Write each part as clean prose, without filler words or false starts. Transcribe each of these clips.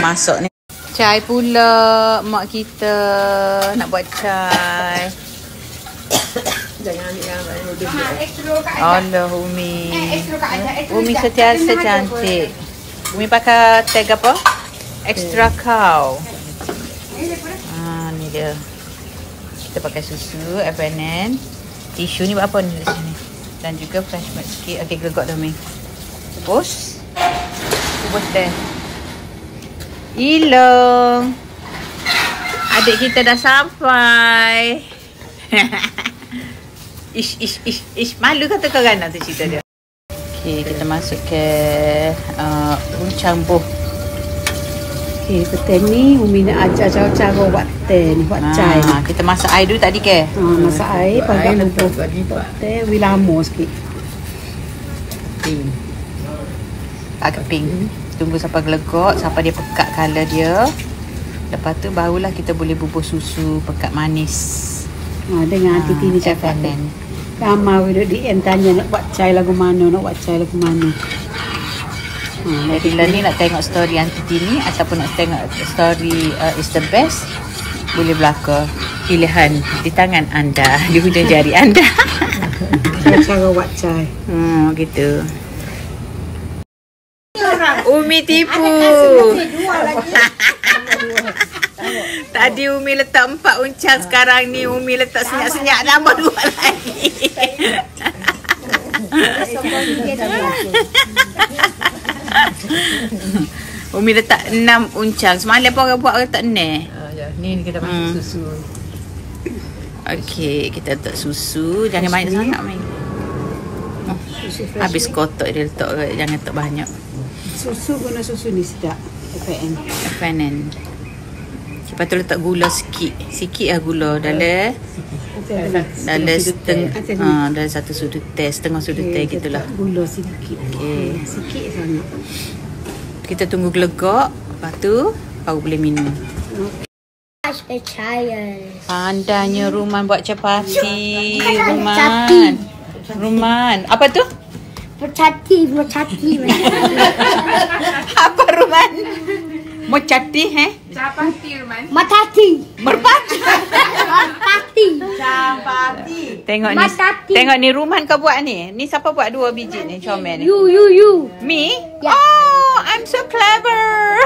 masak ni. Cai pula mak kita nak buat cai. Jangan ambil yang lain. Allah Umi. Umi sentiasa cantik. Umi pakai tag apa? Extra cow. Ni dia. Kita pakai susu, FNN. Tisu ni buat apa ni di sini? Dan juga fresh milk sikit. Okey, gelegok dah Umi. Bus deh. Ilong. Adik kita dah sampai. Ish. Malu kata kau kan tu cerita dia. Okey, kita masuk ke uncang buh. Okey, petang ni Umi nak ajar cara buat teh ni, buat cai ni. Kita masak air dulu tadi ke? Masak air, pakai bubuh. Buat teh, Umi lama sikit. Agak pink. Tunggu sampai gelegok, sampai dia pekat colour dia. Lepas tu barulah kita boleh bubuh susu pekat manis. Dengan Aunty Tini cakap ni. Ramai duduk di tanya nak buat cai lagu mana, Jadi lah ni nak tengok story Aunty Tini ataupun nak tengok story is the best, boleh belaka. Pilihan di tangan anda, di hujung jari anda. Cara buat cai. Gitu. Umi tipu. Tadi Umi letak 4 uncang, sekarang ni Umi letak senyap-senyap tambah 2 lagi. Umi letak 6 uncang. Semalam pun orang buat letak 6. Ni kita masuk susu. Okey, kita letak susu. Jangan banyak sangat Umi. Habis kotak dia letak, jangan letak banyak. Susu guna susu ni sedap. FNN. Lepas tu letak gula sikit lah gula dalam dalam satu sudut teh, setengah sudut teh gitulah. Gula sikit. Okey. Sikit sangat. Kita tunggu gelegok, lepas tu baru boleh minum. Pandainya Ruman buat capati. Ruman. Apa tu? Mercati. Apa Ruman? Mercati Capati Ruman. Matati. Merpati. Capati. Tengok ni. Tengok ni Ruman kau buat ni. Ni siapa buat 2 biji ni comel ni? You. Me? Ya. Oh, I'm so clever.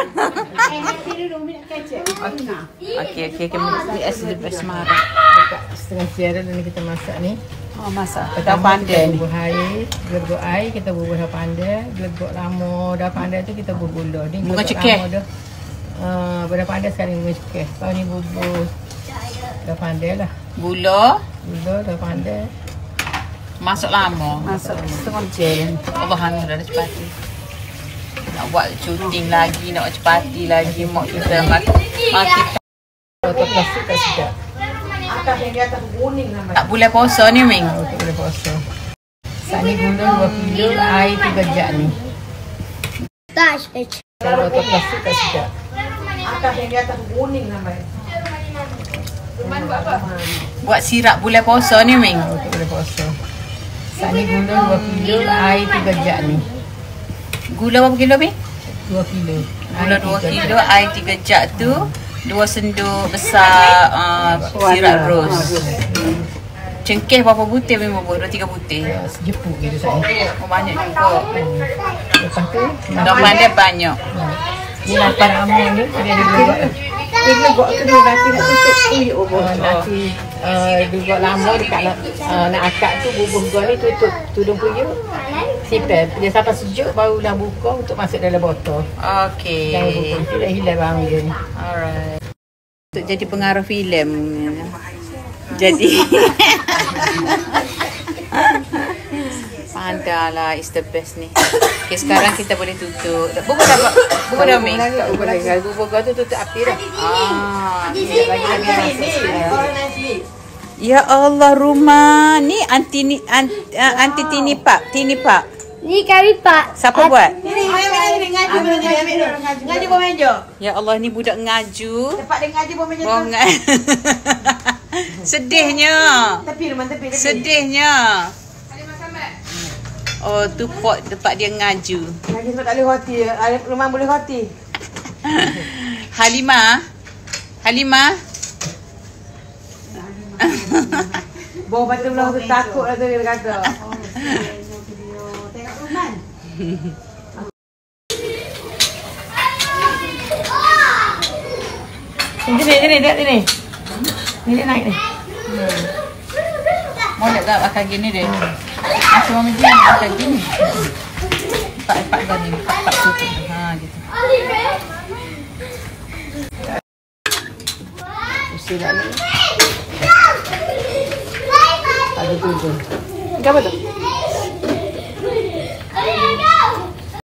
Okey. Mesti best marah. Setengah siara dan kita masak ni. Masak. Dah pandai. Bubuh air, gelegok air, kita bubuh dah pandai. Gelegok lama dah pandai tu kita bubuh gula. Ni bunga cekeh. Dah pandai sekali bunga cekeh. Kalau ni bubuh dah pandai lah. Gula dah pandai. masuk lama. Masak setengah jam. Allah dah cepati. Nak buat syuting lagi, nak buat cepati lagi. Mak kita maki. Atau plastik tak sedap. Atas yang di atas kuning namanya. Tak boleh puasa ni Ming. Tak boleh puasa. Saat ni gula 2 kilo, air 3 jat ni. Kalau atau plastik tak sedap. Atas yang di atas kuning namanya. Ruman buat apa? Buat sirap bulan puasa ni Ming. Tak boleh puasa. Saat ni gula 2 kilo, air 3 jat ni. Gula berapa kilo Ming? 2 kilo. Gula 2 kilo, air 3 jat tu 2 sendok besar sirap ros. Cengkeh berapa butir Ming bubuh? 2-3 butir. Sejepuk gitu saat ni. Banyak juga. Lepas tu, Gambar dia banyak. ni lapan amal ni, dia ada gelegok lah. Dia gelegok tu dia nanti nak tutup tuyuk bubuh. Nanti gelegok lama dekat nak akak tu bubuh gua ni tutup tudung tuyuk. Simpan. Dia sampai sejuk barulah buka untuk masuk dalam botol. Okey. Jangan buka. Dia dah hilang barang dia ni. Alright. Untuk jadi pengarah filem. Jadi pandailah, is the best ni. Okay, sekarang kita boleh tutup. Bubur dah Ming. Bubur gua tu tutup api dah. Tidak lagi masak. Ya Allah, rumah ni anti Tini Pak. Ni kami Pak. Siapa buat? Ni ngaji bawah meja. Ya Allah, ni budak ngaju. Tempat dia ngaji bawah meja tu. Sedihnya. Tepi Ruman, tepi. Sedihnya. Oh, tu pot tempat dia ngaju. Ngaji sebab tak boleh hoti. Ruman boleh hoti. Halimah. Bawa batu belah tu takut lah tu dia kata. Tengok Roman. Sini, lihat sini. Ni dia naik ni. Molek tak pakai gini deh. Macam mami dia pakai gini. Empat dah ni, empat tutup. Ha gitu. Mesti nak ni. Ada tu. Apa tu?